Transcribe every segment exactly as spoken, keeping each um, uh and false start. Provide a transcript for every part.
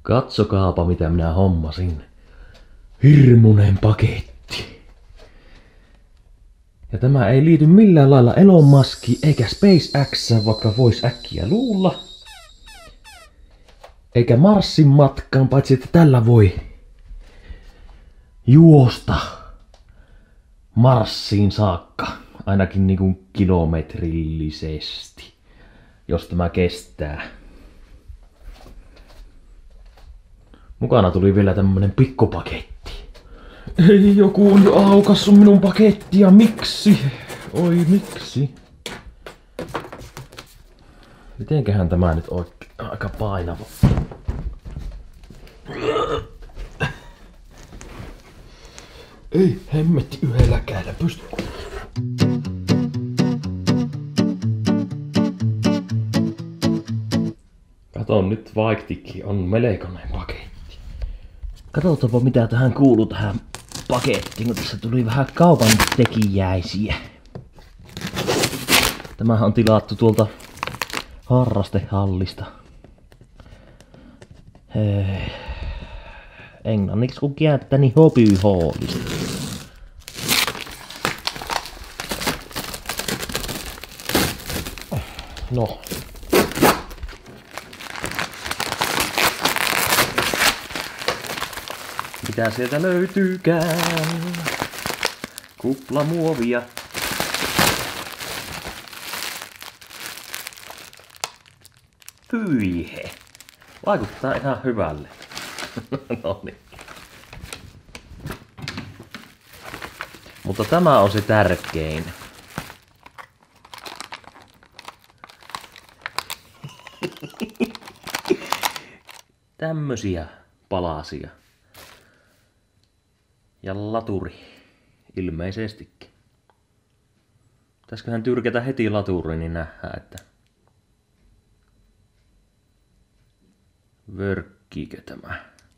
Katsokaapa mitä minä hommasin. Hirmunen paketti. Ja tämä ei liity millään lailla Elon Muskiin eikä SpaceX:ään, vaikka vois äkkiä luulla. Eikä Marsin matkaan, paitsi että tällä voi juosta Marsiin saakka. Ainakin niinku kilometrillisesti, jos tämä kestää. Mukana tuli vielä tämmönen pikkupaketti. Ei, joku on jo aukassu minun pakettia. Miksi? Oi, miksi? Mitenköhän tämä nyt oikein? Aika painava. Ei hemmetti yhdellä kädellä pysty. Kato nyt, vaiktikin on melkoinen paketti. Katsotaanpa mitä tähän kuuluu tähän pakettiin, kun tässä tuli vähän kaupan tekijäisiä. Tämähän on tilattu tuolta harrastehallista. Englanniksi kun kääntää, niin hobbyhallista. No. Mitä sieltä löytyykään? Kuplamuovia. Pyyhe. Vaikuttaa ihan hyvälle. No niin. Mutta tämä on se tärkein. Tämmösiä palasia. Ja laturi. Ilmeisestikin. Pitäisköhän tyrkätä heti laturi, niin nähdään, että vörkkiikö tämä.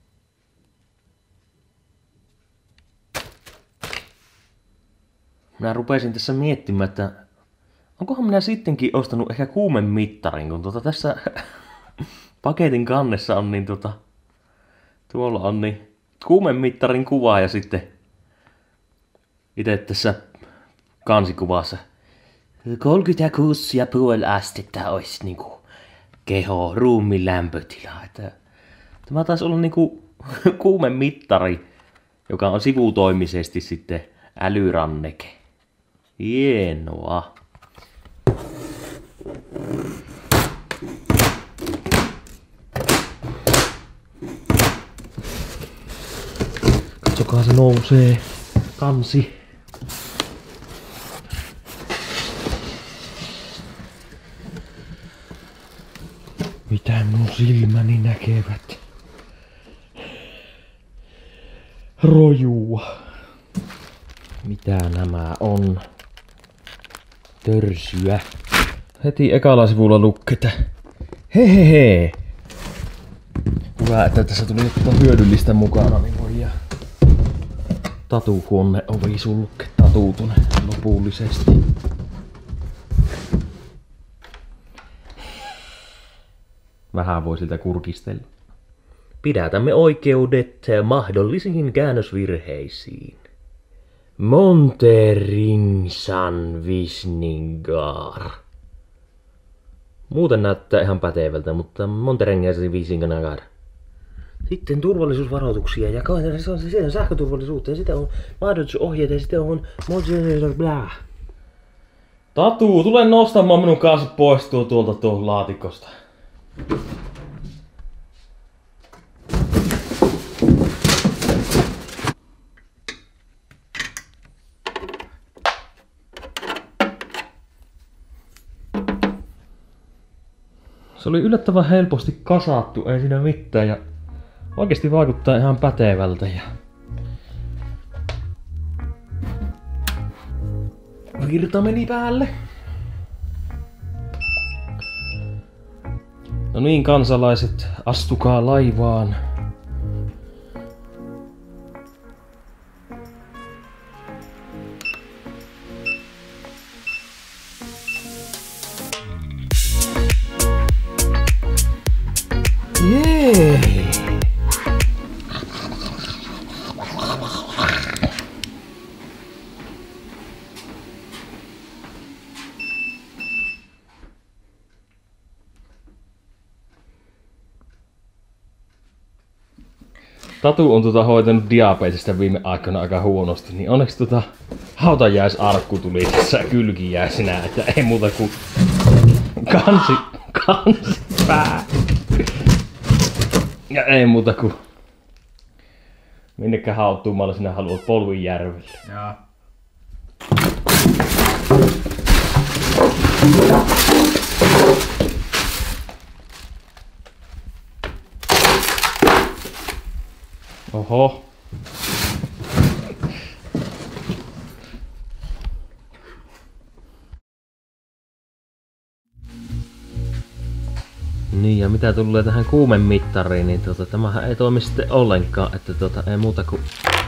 Minä rupesin tässä miettimään, että onkohan minä sittenkin ostanut ehkä kuumemittarin, kun tuota tässä paketin kannessa on niin tuota, tuolla on niin kuumemittarin kuva ja sitten itse tässä kansikuvassa kolmekymmentäkuusi pilkku viisi astetta olisi niinku keho, ruumiin lämpötila. Että tämä taisi olla niinku kuumemittari, joka on sivutoimisesti sitten älyranneke. Hienoa. Katsokaa, se nousee. Kansi. Mitä mun silmäni näkevät? Rojua. Mitä nämä on? Törsyä. Heti ekalla sivulla lukee, hehehe. Hyvä, että tässä tuli jotain hyödyllistä mukana, niin voi jää. Tatuhuone ovi sulke tatuutune lopullisesti. Vähän voi siltä kurkistella. Pidätämme oikeudet mahdollisiin käännösvirheisiin. Monteringsan Visningar. Muuten näyttää ihan pätevältä, mutta Monteringsan Visningar. Sitten turvallisuusvaroituksia ja se on se sähköturvallisuutta ja sitten on mahdollisuusohjeet ja sitten on bla. Tatu, tule nostamaan minun kanssa pois tuo tuolta tuolta laatikosta. Se oli yllättävän helposti kasattu, ei siinä mitään ja oikeesti vaikuttaa ihan pätevältä ja virta meni päälle. No niin, kansalaiset, astukaa laivaan. Jee! Tatu on tota hoitanut diabetesta viime aikoina aika huonosti, niin onneksi tota hautajaisarkku tuli tässä kylkijäisenä, että ei muuta kuin kansi, kansi pää. Ja ei muuta kuin minnekään hauttuumalla sinä haluat Polvinjärvelle. Joo. Oho. Niin, ja mitä tulee tähän kuumemittariin, niin tuota, tämähän ei toimi sitten ollenkaan, että tuota, ei muuta kuin